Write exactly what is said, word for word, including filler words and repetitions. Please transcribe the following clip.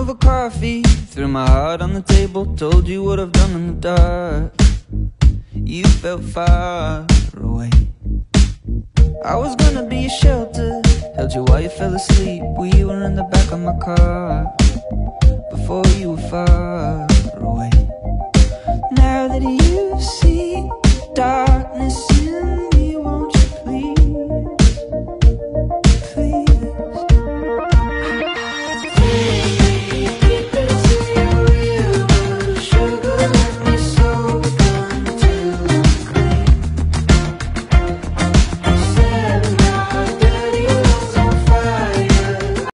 over coffee, threw my heart on the table, told you what I've done in the dark. You felt far away. I was gonna be a shelter, held you while you fell asleep. We were in the back of my car, before you were far away. Now that you see darkness